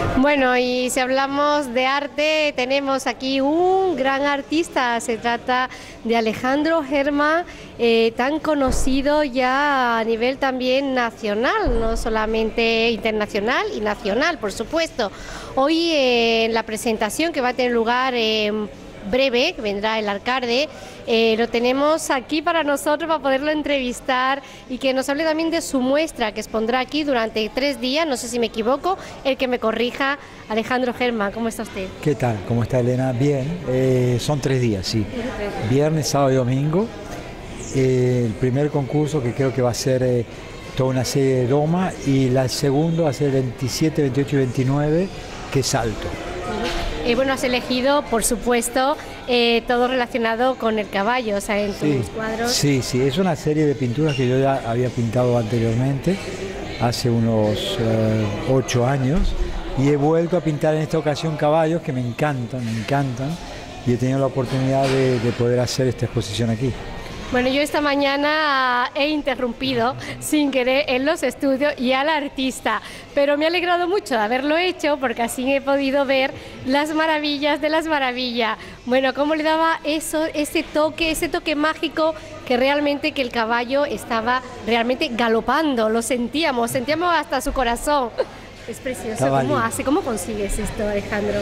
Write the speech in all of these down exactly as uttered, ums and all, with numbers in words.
Bueno, y si hablamos de arte, tenemos aquí un gran artista. Se trata de Alejandro Germán, eh, tan conocido ya a nivel también nacional, no solamente internacional y nacional, por supuesto. Hoy eh, en la presentación que va a tener lugar en breve, que vendrá el alcalde, eh, lo tenemos aquí para nosotros, para poderlo entrevistar y que nos hable también de su muestra que expondrá aquí durante tres días, no sé si me equivoco, el que me corrija. Alejandro Germán, ¿cómo está usted? ¿Qué tal? ¿Cómo está, Elena? Bien, eh, son tres días, sí. Viernes, sábado y domingo. Eh, el primer concurso, que creo que va a ser eh, toda una serie de doma, y la segunda va a ser el veintisiete, veintiocho y veintinueve, que es salto. Y bueno, has elegido, por supuesto, eh, todo relacionado con el caballo, o sea, en sí, tus cuadros. Sí, sí, es una serie de pinturas que yo ya había pintado anteriormente, hace unos eh, ocho años, y he vuelto a pintar en esta ocasión caballos que me encantan, me encantan, y he tenido la oportunidad de, de poder hacer esta exposición aquí. Bueno, yo esta mañana he interrumpido sin querer en los estudios y al artista, pero me ha alegrado mucho de haberlo hecho porque así he podido ver las maravillas de las maravillas. Bueno, cómo le daba eso, ese toque, ese toque mágico que realmente que el caballo estaba realmente galopando, lo sentíamos, sentíamos hasta su corazón. Es precioso. ¿Cómo hace? ¿Cómo consigues esto, Alejandro?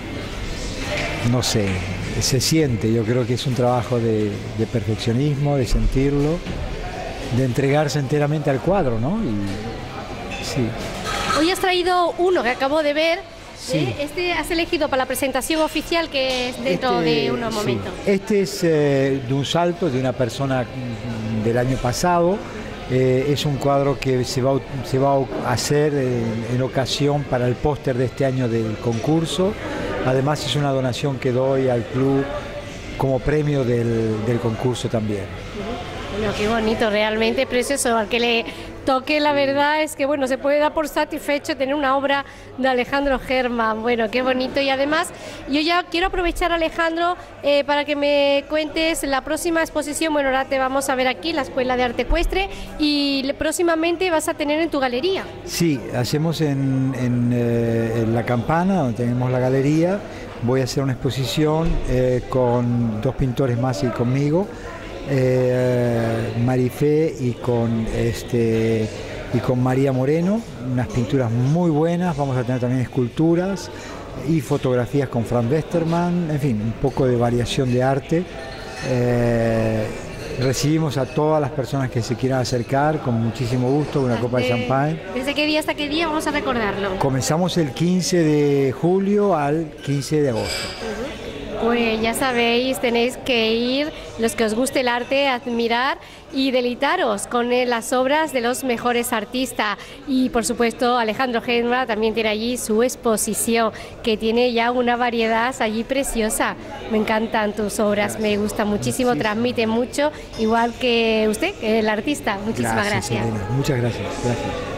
No sé, se siente, yo creo que es un trabajo de, de perfeccionismo, de sentirlo, de entregarse enteramente al cuadro, ¿no? Y, sí. Hoy has traído uno que acabo de ver, sí. ¿eh? Este has elegido para la presentación oficial que es dentro este, de unos momentos. Sí. Este es eh, de un salto de una persona del año pasado. Eh, es un cuadro que se va, se va a hacer en, en ocasión para el póster de este año del concurso. Además es una donación que doy al club como premio del, del concurso también. Bueno, qué bonito, realmente precioso. Al que le toque, la verdad es que bueno, se puede dar por satisfecho tener una obra de Alejandro Germán. Bueno, qué bonito. Y además yo ya quiero aprovechar, Alejandro, eh, para que me cuentes la próxima exposición. Bueno, ahora te vamos a ver aquí, la Escuela de Arte Ecuestre, y próximamente vas a tener en tu galería. Sí, hacemos en, en, eh, en La Campana, donde tenemos la galería. Voy a hacer una exposición eh, con dos pintores más y conmigo. Eh, Marifé y con este y con María Moreno, unas pinturas muy buenas. Vamos a tener también esculturas y fotografías con Frank Westermann, en fin, un poco de variación de arte. Eh, recibimos a todas las personas que se quieran acercar con muchísimo gusto, una copa de champán. ¿Desde qué día hasta qué día vamos a recordarlo? Comenzamos el quince de julio al quince de agosto. Pues ya sabéis, tenéis que ir, los que os guste el arte, admirar y deleitaros con las obras de los mejores artistas. Y por supuesto Alejandro Germán también tiene allí su exposición, que tiene ya una variedad allí preciosa. Me encantan tus obras, me gusta muchísimo, transmite mucho, igual que usted, el artista. Muchísimas gracias. Gracias, Elena. Muchas gracias. Gracias.